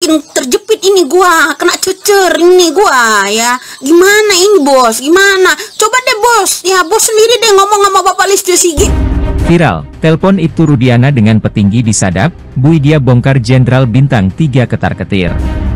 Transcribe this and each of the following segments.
makin terjepit ini gua, kena cecer ini gua ya. Gimana ini bos? Gimana? Coba deh bos, ya bos sendiri deh ngomong sama Bapak Listio Sigit. Viral, telepon Ibtu Rudiana dengan petinggi disadap, Bu Widya bongkar Jenderal Bintang 3 ketar-ketir.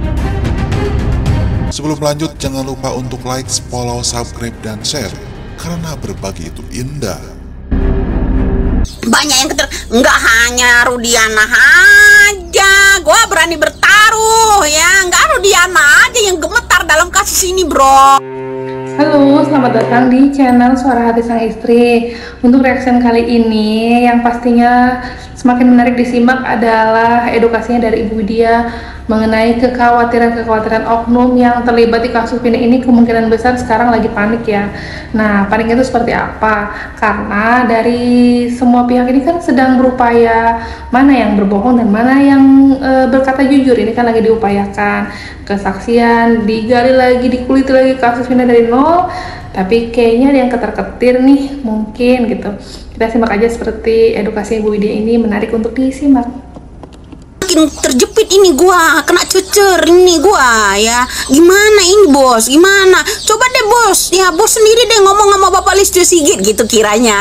Sebelum lanjut, jangan lupa untuk like, follow, subscribe, dan share. Karena berbagi itu indah. Banyak yang nggak hanya Rudiana aja, gue berani bertaruh ya, nggak Rudiana aja yang gemetar dalam kasus ini bro. Halo, selamat datang di channel Suara Hati Sang Istri. Untuk reaction kali ini yang pastinya semakin menarik disimak adalah edukasinya dari Ibu Widya mengenai kekhawatiran oknum yang terlibat di kasus Vina ini. Kemungkinan besar sekarang lagi panik ya. Nah, panik itu seperti apa? Karena dari semua pihak ini kan sedang berupaya mana yang berbohong dan mana yang berkata jujur. Ini kan lagi diupayakan, kesaksian digali lagi, dikuliti lagi kasus Vina dari nol. Tapi kayaknya ada yang ketar-ketir nih, mungkin gitu. Kita simak aja seperti edukasi Ibu Widya ini, menarik untuk disimak. Makin terjepit ini gua, kena cecer ini gua ya. Gimana ini bos? Gimana? Coba deh bos, ya bos sendiri deh ngomong sama Bapak Listio Sigit gitu kiranya.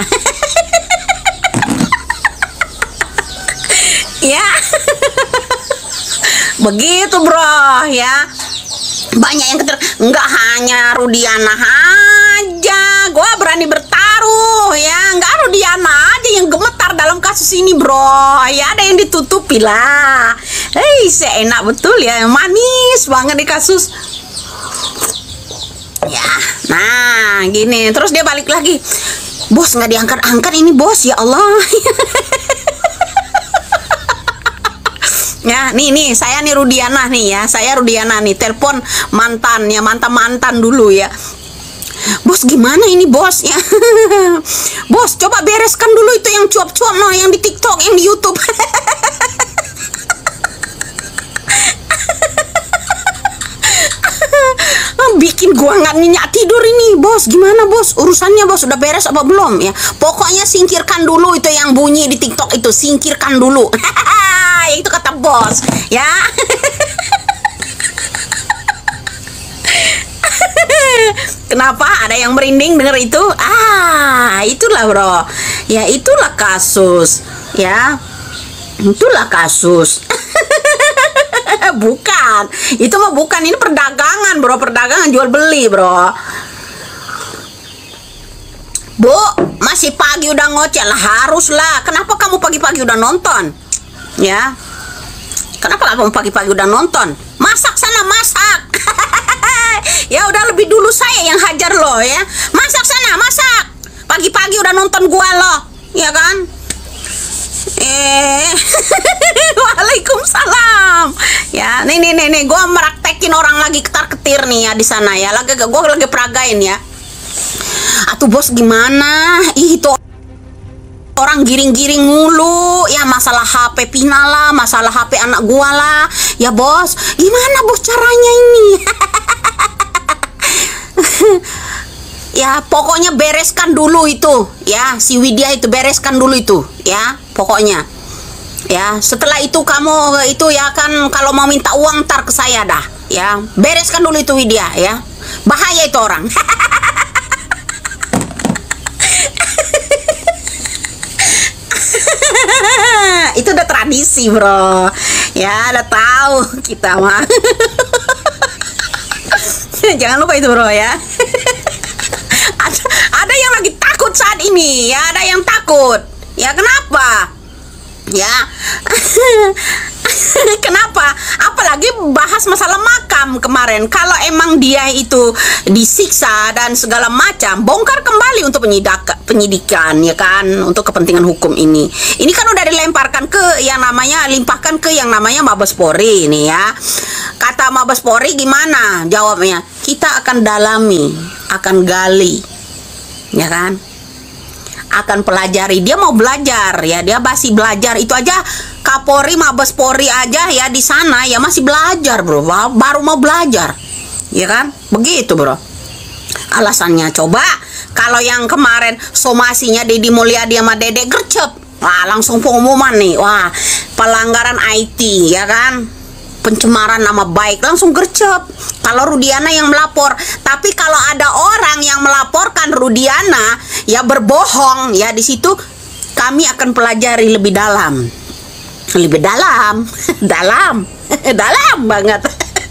Ya. Begitu bro ya. Banyak yang nggak hanya Rudiana aja, gue berani bertaruh ya, nggak Rudiana aja yang gemetar dalam kasus ini bro ya, ada yang ditutupi lah. Hei, seenak betul ya, manis banget di kasus ya. Nah gini, terus dia balik lagi, bos nggak diangkat-angkat ini bos, ya Allah. Ya, nih saya nih Rudiana nih ya, saya Rudiana nih, telepon mantannya, mantan dulu ya. Bos gimana ini bos ya? Bos coba bereskan dulu itu yang cuap-cuap no, yang di TikTok, yang di YouTube. Bikin gua nggak nyenyak tidur ini bos. Gimana bos, urusannya bos udah beres apa belum ya? Pokoknya singkirkan dulu itu yang bunyi di TikTok itu, singkirkan dulu. Itu kata bos ya. Kenapa ada yang merinding denger itu? Itulah bro ya, itulah kasus ya, itulah kasus. Bukan, itu mah bukan, ini perdagangan bro, perdagangan jual beli bro. Bu, masih pagi udah ngoceh lah, haruslah. Kenapa kamu pagi-pagi udah nonton? Ya, kenapa kamu pagi-pagi udah nonton? Masak sana, masak. Ya udah, lebih dulu saya yang hajar lo ya. Masak sana, masak. Pagi-pagi udah nonton gua lo, ya kan? Waalaikumsalam. Ya, nih, gua meraktekin orang lagi ketar-ketir nih ya di sana ya. Gua lagi peragain ya. Atuh bos gimana? Itu orang giring-giring mulu ya, masalah HP Pina lah, masalah HP anak gua lah ya bos. Gimana bos caranya ini? Ya pokoknya bereskan dulu itu ya, si Widya itu bereskan dulu itu ya, pokoknya ya. Setelah itu kamu itu ya kan, kalau mau minta uang ntar ke saya dah ya. Bereskan dulu itu Widya ya, bahaya itu orang. Itu udah tradisi bro ya, udah tahu kita mah. Jangan lupa itu bro ya. Ada yang lagi takut saat ini ya, ada yang takut ya. Kenapa ya? Kenapa? Apalagi bahas masalah makam kemarin. Kalau emang dia itu disiksa dan segala macam, bongkar kembali untuk penyidikan ya kan, untuk kepentingan hukum ini. Ini kan udah dilemparkan ke yang namanya, limpahkan ke yang namanya Mabes Polri ini ya. Kata Mabes Polri gimana jawabnya? Kita akan dalami, akan gali, ya kan? Akan pelajari. Dia mau belajar ya, dia masih belajar. Itu aja Kapolri, Mabes Polri aja ya di sana ya masih belajar bro, baru mau belajar ya kan, begitu bro alasannya. Coba kalau yang kemarin somasinya Deddy Mulyadi sama Dede gercep, wah langsung pengumuman nih, wah pelanggaran IT ya kan pencemaran nama baik, langsung gercep kalau Rudiana yang melapor. Tapi kalau ada orang yang melaporkan Rudiana ya berbohong, ya di situ kami akan pelajari lebih dalam, dalam dalam banget.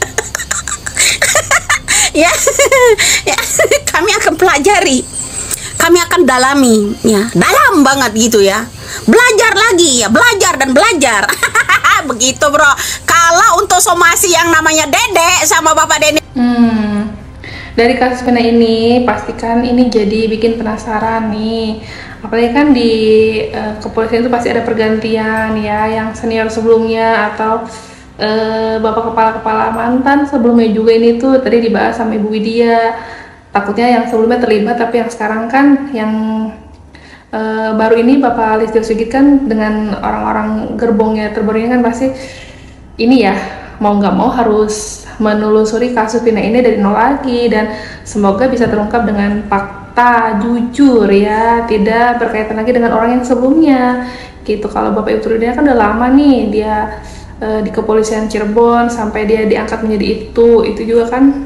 ya, ya kami akan pelajari, kami akan dalami, ya dalam banget gitu ya. Belajar lagi ya, belajar dan belajar. Begitu bro. Kalau untuk somasi yang namanya Dede sama Bapak Denny, dari kasus Vina ini pastikan ini jadi bikin penasaran nih. Apalagi kan di kepolisian itu pasti ada pergantian ya, yang senior sebelumnya atau bapak kepala-kepala mantan sebelumnya juga ini tuh tadi dibahas sama Ibu Widya. Takutnya yang sebelumnya terlibat, tapi yang sekarang kan yang baru ini Bapak Listio Sigit kan dengan orang-orang gerbongnya terbaru ini kan pasti ini ya mau nggak mau harus menelusuri kasus Vina ini dari nol lagi, dan semoga bisa terungkap dengan fakta jujur ya, tidak berkaitan lagi dengan orang yang sebelumnya gitu. Kalau Bapak Ibu Rudiana kan udah lama nih dia di kepolisian Cirebon sampai dia diangkat menjadi itu juga kan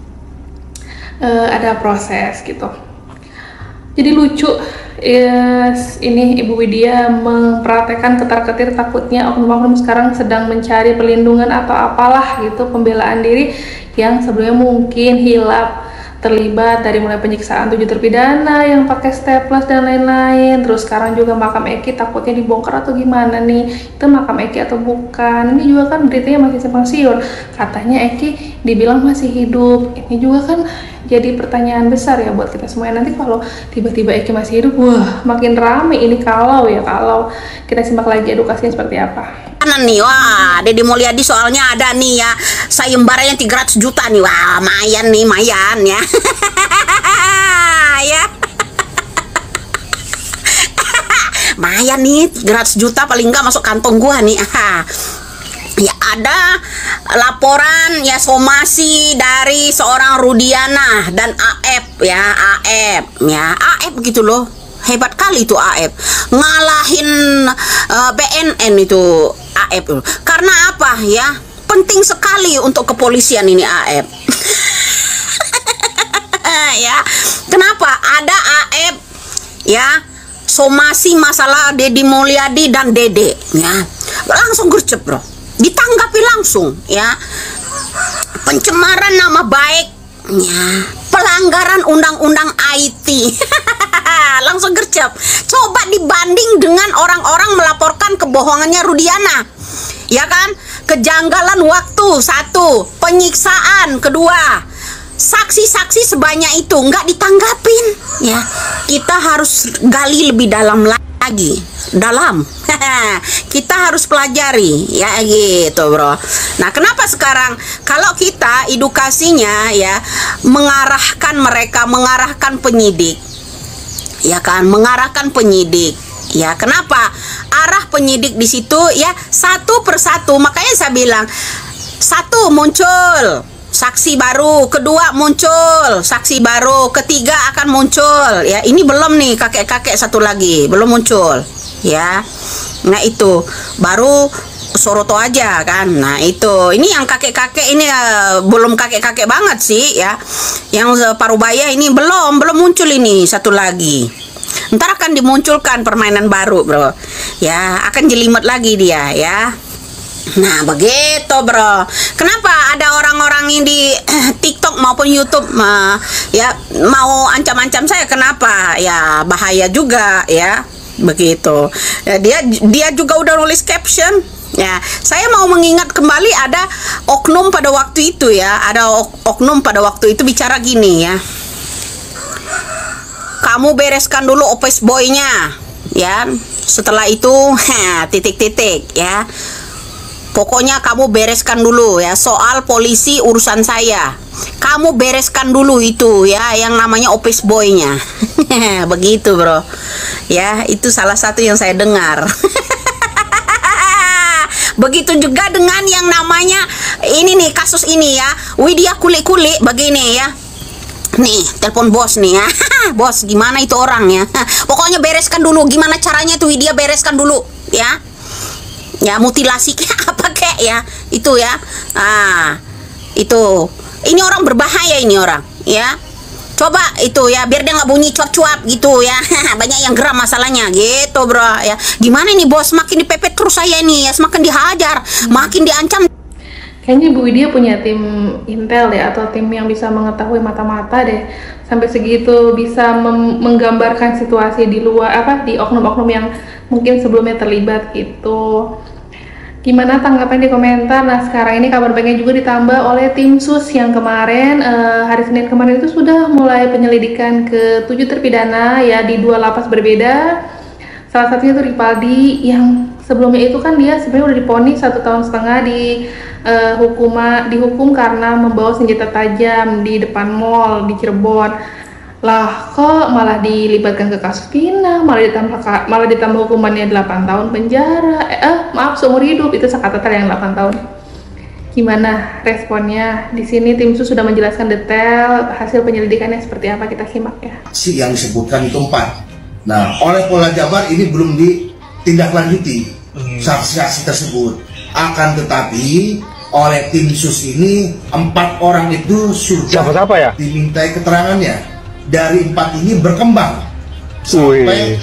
ada proses gitu. Jadi lucu ini Ibu Widya mempraktekkan ketar-ketir, takutnya oknum-oknum sekarang sedang mencari perlindungan atau apalah gitu, pembelaan diri yang sebelumnya mungkin hilap terlibat dari mulai penyiksaan 7 terpidana yang pakai staples dan lain-lain. Terus sekarang juga makam Eki takutnya dibongkar atau gimana nih, itu makam Eki atau bukan. Ini juga kan beritanya masih simpang siur, katanya Eki dibilang masih hidup. Ini juga kan jadi pertanyaan besar ya buat kita semuanya. Nanti kalau tiba-tiba Eki masih hidup, wah makin rame ini. Kalau kita simak lagi edukasinya seperti apa. kanan nih, wah Deddy Mulyadi soalnya ada nih ya sayembaranya 300 juta nih, wah mayan nih, mayan ya. Ya mayan nih, 300 juta paling nggak masuk kantong gua nih. Ya ada laporan ya somasi dari seorang Rudiana dan AF ya, AF gitu loh. Hebat kali itu AF, ngalahin BNN itu AF. Karena apa ya? Penting sekali untuk kepolisian ini AF. Ya, kenapa ada AF ya? Somasi masalah Deddy Mulyadi dan Dede ya. Langsung gercep, bro. Ditanggapi langsung ya. Pencemaran nama baik ya, pelanggaran undang-undang IT. Langsung gercep. Coba dibanding dengan orang-orang melaporkan kebohongannya Rudiana, ya kan? Kejanggalan waktu, 1, penyiksaan, 2, saksi-saksi sebanyak itu nggak ditanggapin ya. Kita harus gali lebih dalam lagi, kita harus pelajari ya gitu, bro. Nah, kenapa sekarang kalau kita edukasinya ya mengarahkan mereka, mengarahkan penyidik, ya kan, mengarahkan penyidik. Ya, kenapa arah penyidik di situ ya satu persatu. Makanya saya bilang, 1 muncul saksi baru, 2 muncul saksi baru, 3 akan muncul ya. Ini belum nih, kakek-kakek 1 lagi belum muncul ya. Nah itu baru Soroto aja kan. Nah itu, ini yang kakek-kakek ini belum kakek-kakek banget sih ya. Yang Parubaya ini belum muncul, ini 1 lagi. Ntar akan dimunculkan permainan baru, bro. Ya, akan jelimet lagi dia ya. Nah, begitu, bro. Kenapa ada orang-orang ini di TikTok maupun YouTube ya mau ancam-ancam saya? Kenapa? Ya, bahaya juga ya. Begitu. Ya, dia juga udah nulis caption. Ya, saya mau mengingat kembali ada oknum pada waktu itu ya. Ada oknum pada waktu itu bicara gini ya. Kamu bereskan dulu office boy-nya ya. Setelah itu titik-titik ya. Pokoknya kamu bereskan dulu ya, soal polisi urusan saya. Kamu bereskan dulu itu ya, yang namanya office boy-nya. Begitu, bro. Ya, itu salah satu yang saya dengar. Begitu juga dengan yang namanya ini nih, kasus ini ya, Widya kulik-kulik begini ya. Nih, telepon bos nih ya. Bos, gimana itu orangnya? Pokoknya bereskan dulu. Gimana caranya tuh Widya bereskan dulu ya. Ya, mutilasi kayak apa kek ya. Itu ya. Itu. Ini orang berbahaya ini orang, ya. Coba itu ya, biar dia nggak bunyi cuap-cuap gitu ya. Banyak yang geram masalahnya gitu, bro ya. Gimana ini bos, makin dipepet terus saya ini ya, semakin dihajar, makin diancam. Kayaknya Bu Widya punya tim intel ya, atau tim yang bisa mengetahui mata-mata deh, sampai segitu bisa menggambarkan situasi di luar, di oknum-oknum yang mungkin sebelumnya terlibat gitu. Gimana tanggapan di komentar? Nah, sekarang ini kabar baiknya juga ditambah oleh tim sus yang kemarin hari Senin kemarin itu sudah mulai penyelidikan ke 7 terpidana ya di 2 lapas berbeda. Salah satunya itu Ripaldi yang sebelumnya itu kan dia sebenarnya udah diponis 1,5 tahun dihukum karena membawa senjata tajam di depan mall di Cirebon. Lah kok malah dilibatkan ke kasus Pina, malah ditambah hukumannya 8 tahun penjara, maaf seumur hidup, itu Sakatatal yang 8 tahun. Gimana responnya? Di sini tim sus sudah menjelaskan detail hasil penyelidikannya seperti apa, kita simak ya. Si yang disebutkan itu 4. Nah, oleh Polda Jabar ini belum ditindaklanjuti saksi-saksi tersebut. Akan tetapi oleh tim sus ini 4 orang itu sudah dimintai keterangannya. Dari 4 ini berkembang sampai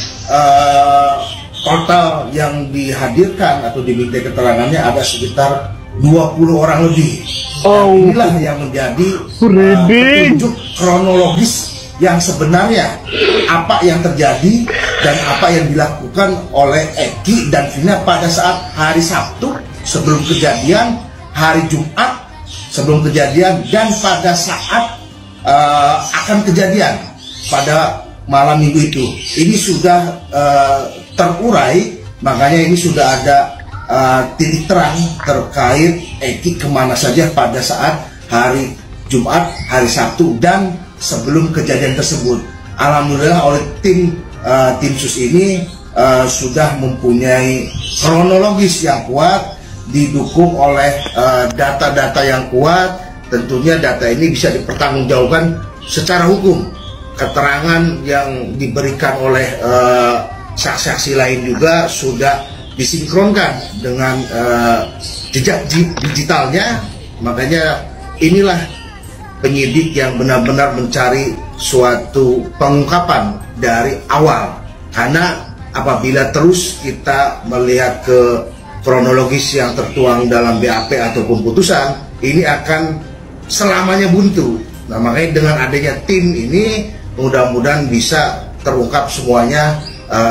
total yang dihadirkan atau diminta keterangannya ada sekitar 20 orang lebih. Inilah yang menjadi petunjuk kronologis yang sebenarnya apa yang terjadi dan apa yang dilakukan oleh Eki dan Vina pada saat hari Sabtu sebelum kejadian, hari Jumat sebelum kejadian, dan pada saat akan kejadian pada malam minggu itu. Ini sudah terurai, makanya ini sudah ada titik terang terkait Eki kemana saja pada saat hari Jumat, hari Sabtu, dan sebelum kejadian tersebut. Alhamdulillah oleh tim sus ini sudah mempunyai kronologis yang kuat, didukung oleh data-data yang kuat. Tentunya data ini bisa dipertanggungjawabkan secara hukum. Keterangan yang diberikan oleh saksi-saksi lain juga sudah disinkronkan dengan jejak digitalnya. Makanya inilah penyidik yang benar-benar mencari suatu pengungkapan dari awal. Karena apabila terus kita melihat ke kronologis yang tertuang dalam BAP ataupun putusan, ini akan selamanya buntu. Nah, makanya dengan adanya tim ini mudah-mudahan bisa terungkap semuanya,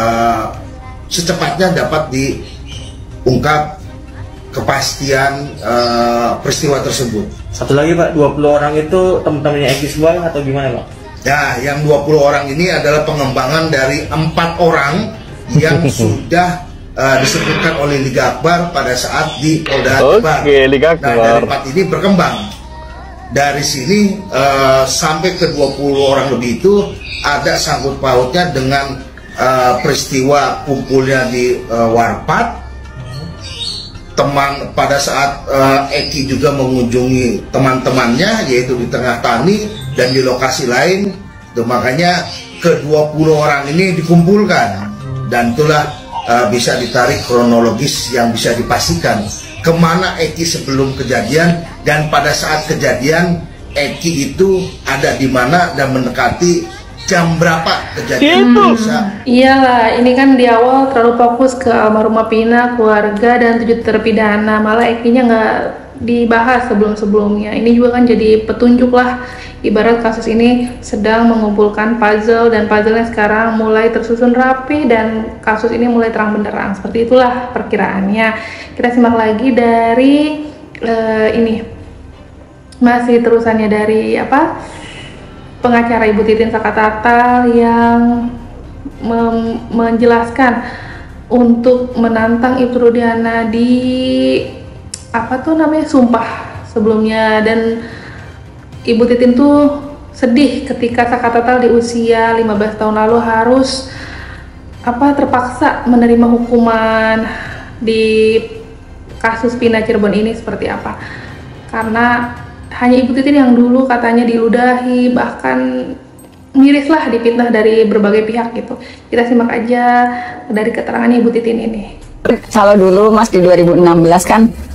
secepatnya dapat diungkap kepastian peristiwa tersebut. Satu lagi Pak, 20 orang itu teman-temannya Eki semua atau gimana Pak? Ya, yang 20 orang ini adalah pengembangan dari 4 orang yang sudah disebutkan oleh Liga Akbar pada saat di Polda Jabar. Liga Akbar. Nah, dari 4 ini berkembang. Dari sini sampai ke 20 orang lebih itu ada sangkut pautnya dengan peristiwa kumpulnya di Warpat. Teman pada saat Eki juga mengunjungi teman-temannya, yaitu di Tengah Tani dan di lokasi lain. Makanya ke 20 orang ini dikumpulkan, dan itulah bisa ditarik kronologis yang bisa dipastikan kemana Eki sebelum kejadian, dan pada saat kejadian Eki itu ada di mana dan mendekati jam berapa kejadian bisa. Iyalah, ini kan di awal terlalu fokus ke almarhumah Pina, keluarga, dan 7 terpidana, malah Ekinya nggak dibahas sebelum-sebelumnya. Ini juga kan jadi petunjuk lah, ibarat kasus ini sedang mengumpulkan puzzle, dan puzzle-nya sekarang mulai tersusun rapi dan kasus ini mulai terang benderang. Seperti itulah perkiraannya. Kita simak lagi dari ini masih terusannya dari pengacara Ibu Titin Sakatatal yang menjelaskan untuk menantang Ibtu Rudiana di sumpah sebelumnya. Dan Ibu Titin tuh sedih ketika Sakatatal di usia 15 tahun lalu harus terpaksa menerima hukuman di kasus Pina Cirebon ini seperti apa, karena hanya Ibu Titin yang dulu katanya diludahi, bahkan mirislah dipitnah dari berbagai pihak gitu. Kita simak aja dari keterangan Ibu Titin ini. Kalau dulu Mas di 2016 kan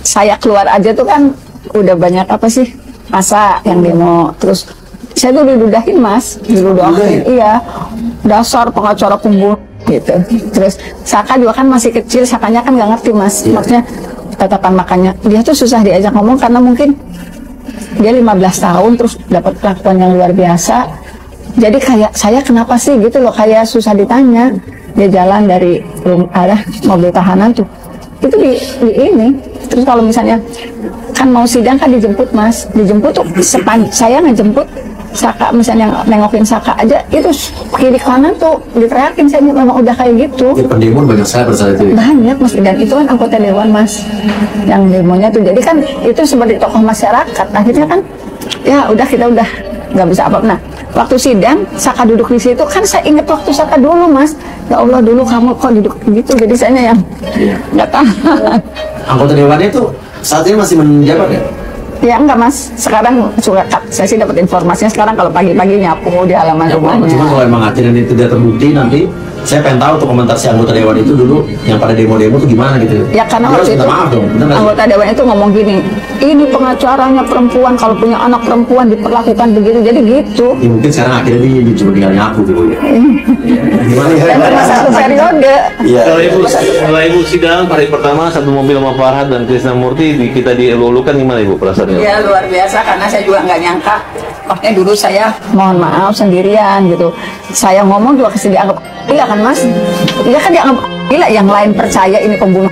saya keluar aja tuh kan udah banyak apa sih masa yang demo, terus saya tuh diludahin mas, diludahin, iya, dasar pengacara pembunuh gitu. Terus Saka juga kan masih kecil, Sakanya kan nggak ngerti mas, maksudnya tatapan makanya dia tuh susah diajak ngomong karena mungkin dia 15 tahun terus dapat perlakuan yang luar biasa. Jadi kayak saya kenapa sih gitu loh, kayak susah ditanya. Dia jalan dari arah mobil tahanan tuh, itu di ini. Terus kalau misalnya kan mau sidang kan dijemput mas, dijemput tuh saya ngejemput Saka, misalnya nengokin Saka aja itu kiri kanan tuh diteriakin, saya memang udah kayak gitu. Ya, pendemo banyak saya pada saat itu. Banyak mas, dan itu kan anggota dewan mas yang demonya tuh, jadi kan itu seperti tokoh masyarakat. Akhirnya kan ya udah kita udah nggak bisa apa. Nah waktu sidang Saka duduk di situ kan saya inget waktu Saka dulu mas, ya Allah dulu kamu kok duduk gitu, jadi saya yang nggak tahan. Anggota dewannya itu saat ini masih menjabat ya? Ya enggak mas, sekarang suka saya sih dapat informasinya sekarang kalau pagi-pagi nyapu di halaman rumahnya. Cuma kalau emang akhirnya itu tidak terbukti, nanti saya pengen tahu tuh komentar si anggota dewan itu dulu yang pada demo-demo tuh gimana gitu. Ya karena waktu itu maaf dong, anggota dewan itu ngomong gini, ini pengacaranya perempuan, kalau punya anak perempuan diperlakukan begitu, jadi gitu. Ya, mungkin sekarang akhirnya dia cuma tinggal nyapu gitu ya. Gimana ya? Dan cuma satu periode. Iya. Setelah ibu sidang hari pertama satu mobil sama Farhad dan Krisnamurti kita dielulukan, gimana ibu perasaannya? Ya luar biasa, karena saya juga nggak nyangka. Makanya dulu saya mohon maaf sendirian gitu. Saya ngomong juga kesini dianggap gila kan mas? Iya kan dianggap gila, yang lain percaya ini pembunuh.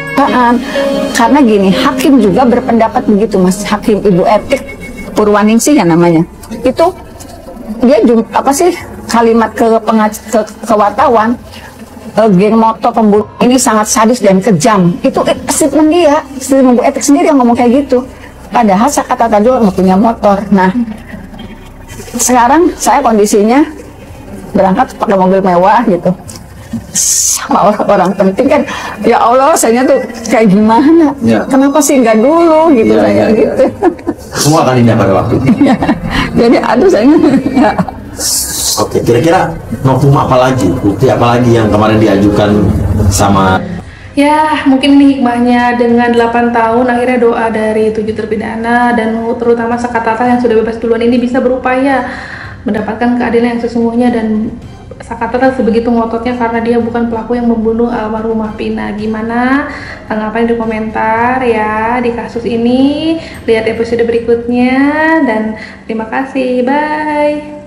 Karena gini, hakim juga berpendapat begitu mas. Hakim ibu etik Purwaningsih ya namanya. Itu dia apa sih kalimat ke wartawan, geng motor pembunuh ini sangat sadis dan kejam. Itu statement dia, statement ibu etik sendiri yang ngomong kayak gitu. Padahal saya kata tadi nggak punya motor. Nah sekarang saya kondisinya berangkat pakai mobil mewah gitu sama orang penting kan, ya Allah saya tuh kayak gimana ya. Kenapa sih nggak dulu gitu ya, saya ya, gitu ya. Semua akan indah pada waktu ya. Jadi aduh saya ya. Oke, kira-kira novum apa lagi, bukti apa lagi yang kemarin diajukan sama Ya, mungkin ini hikmahnya dengan 8 tahun akhirnya doa dari 7 terpidana dan terutama Saka Tatal yang sudah bebas duluan ini bisa berupaya mendapatkan keadilan yang sesungguhnya. Dan Saka Tatal sebegitu ngototnya karena dia bukan pelaku yang membunuh almarhumah Pina. Gimana tanggapan di komentar ya di kasus ini, lihat episode berikutnya dan terima kasih, bye.